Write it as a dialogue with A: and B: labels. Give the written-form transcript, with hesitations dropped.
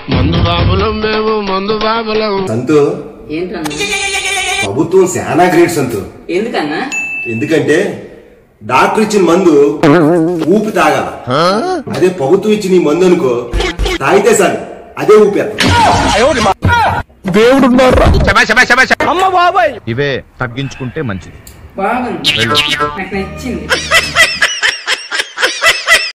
A: మందు బాబులం మేము మందు బాబులం.
B: సంతు
C: ఏంటన్నా?
B: ప్రభుత్వం చాలా గ్రేట్ సంతు.
C: ఎందుకన్నా?
B: ఎందుకంటే డాక్టర్ ఇచ్చిన మందు ఊపి తాగాల, అదే ప్రభుత్వం ఇచ్చిన ఈ మందు అనుకో తాగితే సార్ అదే ఊపేస్తా.
D: ఇవే తగ్గించుకుంటే మంచిది.
C: బాగుంది, నాకు నచ్చింది.